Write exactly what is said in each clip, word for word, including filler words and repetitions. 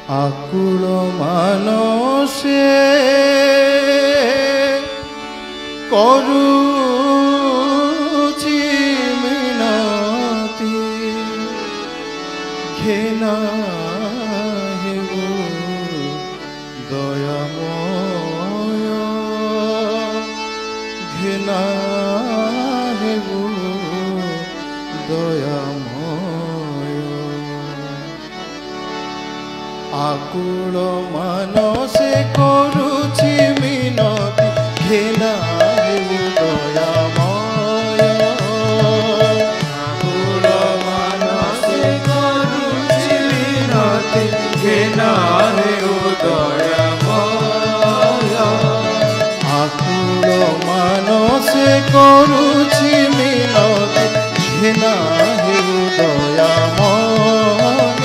आकुल मानसे करुछि मिनती घेना हेबो दयामय घेना हेबो दयामय आकुल मानसे करुछि मिनती घेना हेबो दयामय आकुल मानसे करुछि मिनती घेना हेबो दयामय आकुल मानसे करुछि मिनती घेना हेबो दयामय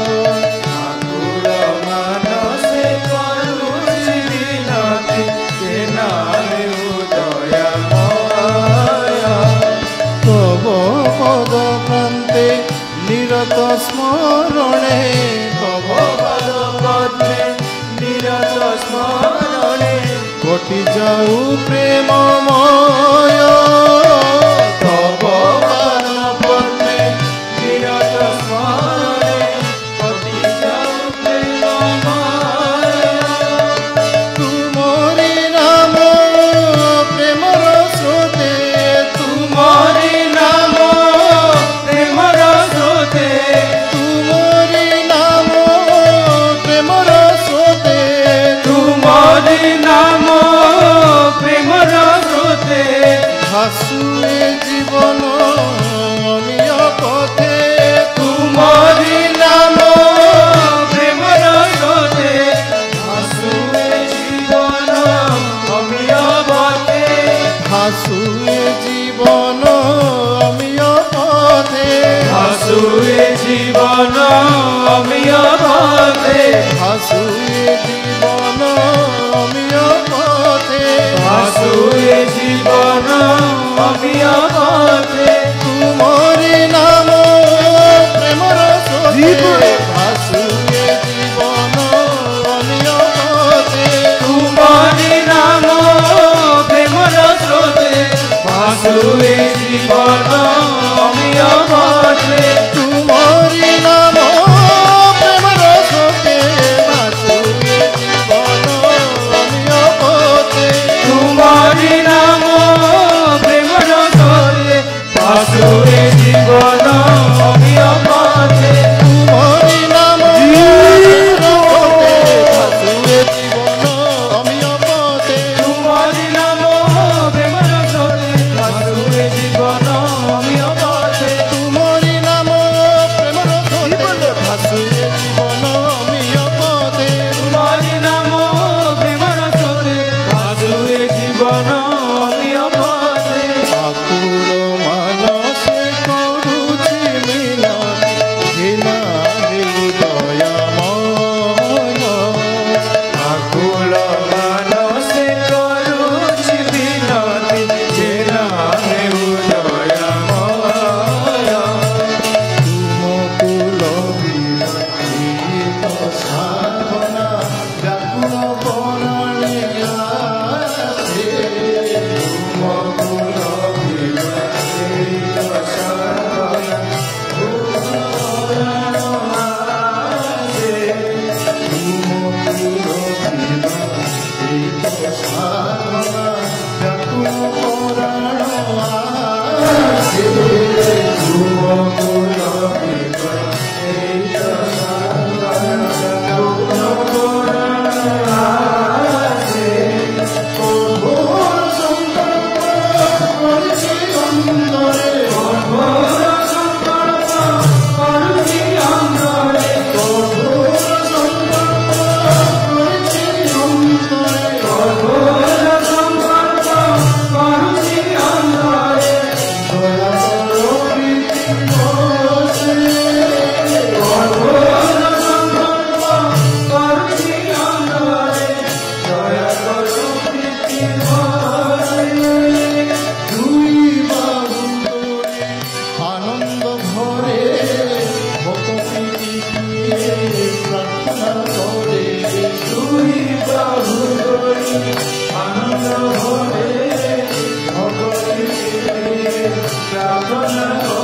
निरत स्मरणे तव पद पद्मे निरत स्मरणे कोटि जाऊ प्रेममय तव पद पद्मे निरत स्मरणे कोटि जाऊ प्रेममय तुमरि नाम प्रेमर स्रोते तुमरि नाम प्रेमर स्रोते तुमरि नाम प्रेमर स्रोते तुमरि नाम प्रेमर स्रोते भासुए जीवन अमिय पथे तुमरि नाम प्रेमर स्रोते भासुए जीवन अमिय पथे भासुए जीवन अमिय पथे भासुए जीवन अमिय पथे भासुए जीवन अमिय पथे भासुए जीवन अमिय पथे तुमरि नाम प्रेमर स्रोते भासुए जीवन अमिय पथे तुमरि नाम प्रेमर स्रोते भासुए जीवन अमिय पथे तुमरि नाम प्रेमर स्रोते भासुए जीवन अमिय पथे तुमरि नाम प्रेमर स्रोते भासुए जीवन अमिय पथे तुमरि नाम भासुए जीवन अमिय पथे तुमरि नाम प्रेमर स्रोते भासुए जीवन साधन